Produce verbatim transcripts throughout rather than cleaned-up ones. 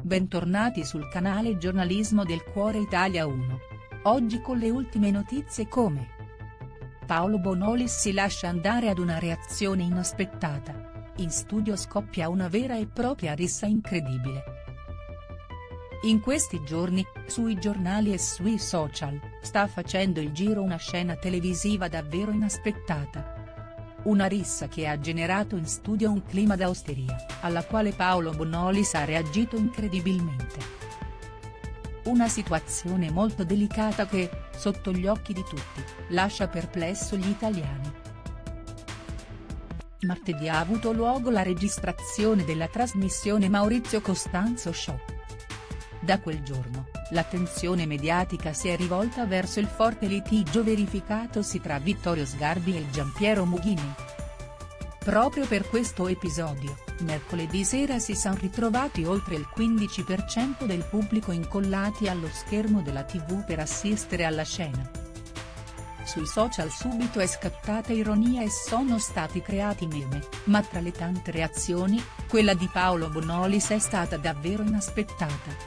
Bentornati sul canale Giornalismo del Cuore Italia uno. Oggi con le ultime notizie come Paolo Bonolis si lascia andare ad una reazione inaspettata. In studio scoppia una vera e propria rissa incredibile. In questi giorni, sui giornali e sui social, sta facendo il giro una scena televisiva davvero inaspettata. Una rissa che ha generato in studio un clima da osteria, alla quale Paolo Bonolis ha reagito incredibilmente. Una situazione molto delicata che, sotto gli occhi di tutti, lascia perplesso gli italiani. Martedì ha avuto luogo la registrazione della trasmissione Maurizio Costanzo Show. Da quel giorno, l'attenzione mediatica si è rivolta verso il forte litigio verificatosi tra Vittorio Sgarbi e Giampiero Mughini. Proprio per questo episodio, mercoledì sera si sono ritrovati oltre il quindici per cento del pubblico incollati allo schermo della tivù per assistere alla scena. Sui social subito è scattata ironia e sono stati creati meme, ma tra le tante reazioni, quella di Paolo Bonolis è stata davvero inaspettata.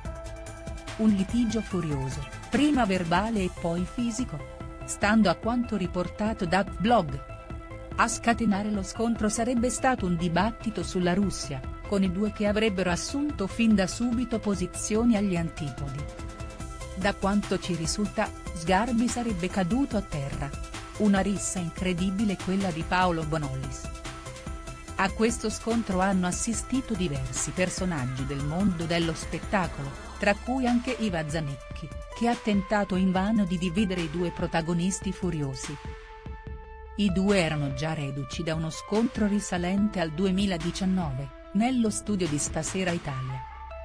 Un litigio furioso, prima verbale e poi fisico. Stando a quanto riportato da Blog. A scatenare lo scontro sarebbe stato un dibattito sulla Russia, con i due che avrebbero assunto fin da subito posizioni agli antipodi. Da quanto ci risulta, Sgarbi sarebbe caduto a terra. Una rissa incredibile quella di Paolo Bonolis. A questo scontro hanno assistito diversi personaggi del mondo dello spettacolo, tra cui anche Iva Zanicchi, che ha tentato invano di dividere i due protagonisti furiosi. I due erano già reduci da uno scontro risalente al duemiladiciannove, nello studio di Stasera Italia.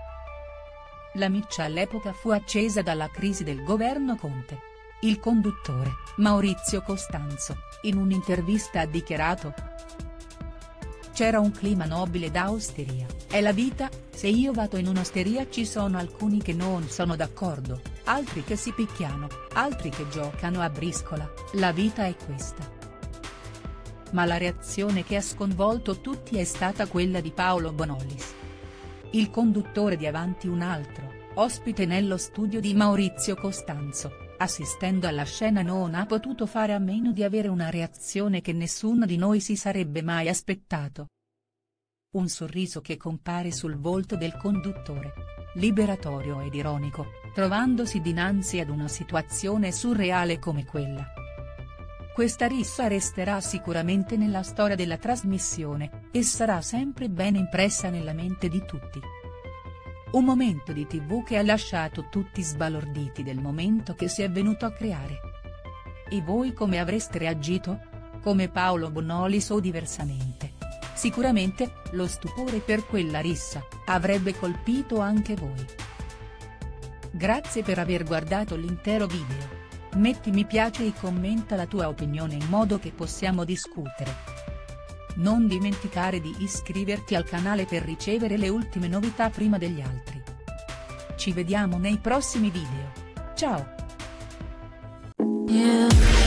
La miccia all'epoca fu accesa dalla crisi del governo Conte. Il conduttore, Maurizio Costanzo, in un'intervista ha dichiarato: "C'era un clima nobile da osteria, è la vita, se io vado in un'osteria ci sono alcuni che non sono d'accordo, altri che si picchiano, altri che giocano a briscola, la vita è questa". Ma la reazione che ha sconvolto tutti è stata quella di Paolo Bonolis. Il conduttore di Avanti un altro, ospite nello studio di Maurizio Costanzo, assistendo alla scena non ha potuto fare a meno di avere una reazione che nessuno di noi si sarebbe mai aspettato. Un sorriso che compare sul volto del conduttore, liberatorio ed ironico, trovandosi dinanzi ad una situazione surreale come quella. Questa rissa resterà sicuramente nella storia della trasmissione, e sarà sempre ben impressa nella mente di tutti. Un momento di tivù che ha lasciato tutti sbalorditi del momento che si è venuto a creare. E voi come avreste reagito? Come Paolo Bonolis o diversamente? Sicuramente, lo stupore per quella rissa, avrebbe colpito anche voi. Grazie per aver guardato l'intero video. Metti mi piace e commenta la tua opinione in modo che possiamo discutere. Non dimenticare di iscriverti al canale per ricevere le ultime novità prima degli altri. Ci vediamo nei prossimi video. Ciao! Yeah.